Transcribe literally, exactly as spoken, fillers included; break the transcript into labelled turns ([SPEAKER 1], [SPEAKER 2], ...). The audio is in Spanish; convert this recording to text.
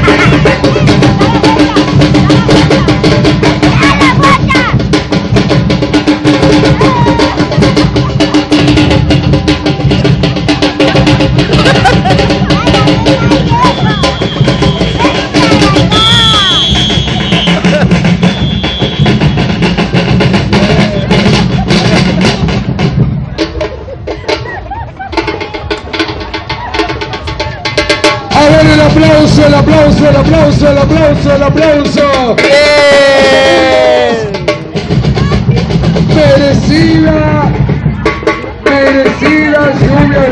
[SPEAKER 1] El aplauso, el aplauso, el aplauso, el aplauso, el aplauso.
[SPEAKER 2] ¡Bien!
[SPEAKER 1] Merecida, merecida lluvia.